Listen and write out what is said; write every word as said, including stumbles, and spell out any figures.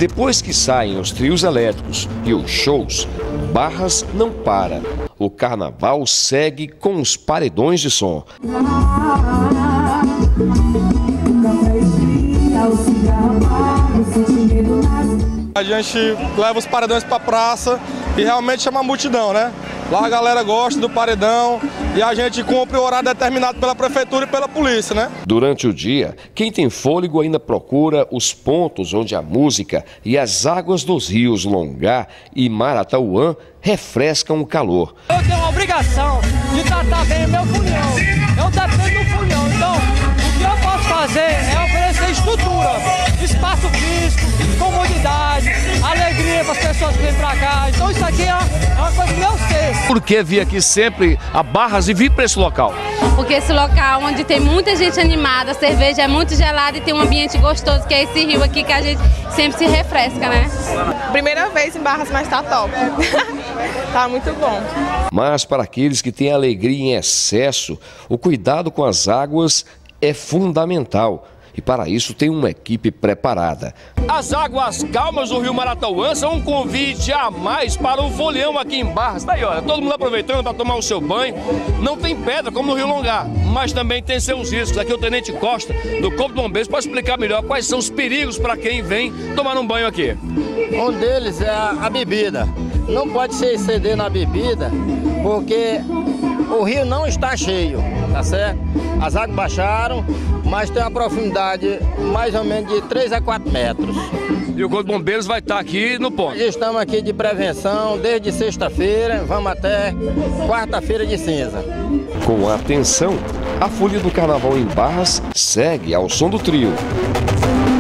Depois que saem os trios elétricos e os shows, Barras não para. O carnaval segue com os paredões de som. A gente leva os paredões para a praça e realmente chama a multidão, né? Lá a galera gosta do paredão e a gente cumpre o horário determinado pela prefeitura e pela polícia, né? Durante o dia, quem tem fôlego ainda procura os pontos onde a música e as águas dos rios Longá e Maratauã refrescam o calor. Eu tenho a obrigação de tratar bem o meu fulhão. Eu dependo do fulhão, então o que eu posso fazer é oferecer estrutura, espaço físico, comodidade, alegria para as pessoas que vêm para cá. Então isso aqui é uma coisa do meu ser. Por que vir aqui sempre a Barras e vir para esse local? Porque esse local onde tem muita gente animada, a cerveja é muito gelada e tem um ambiente gostoso, que é esse rio aqui que a gente sempre se refresca, né? Primeira vez em Barras, mas tá top. Tá muito bom. Mas para aqueles que têm alegria em excesso, o cuidado com as águas é fundamental. E para isso tem uma equipe preparada. As águas calmas do rio Maratauã são um convite a mais para o folião aqui em Barras. Daí, olha, todo mundo aproveitando para tomar o seu banho. Não tem pedra como no Rio Longá, mas também tem seus riscos. Aqui o Tenente Costa, do Corpo de Bombeiros, pode explicar melhor quais são os perigos para quem vem tomar um banho aqui. Um deles é a, a bebida. Não pode se exceder na bebida, porque o rio não está cheio, tá certo? As águas baixaram, mas tem uma profundidade mais ou menos de três a quatro metros. E o Corpo de Bombeiros vai estar aqui no ponto? Nós estamos aqui de prevenção desde sexta-feira, vamos até quarta-feira de cinza. Com atenção, a folia do carnaval em Barras segue ao som do trio.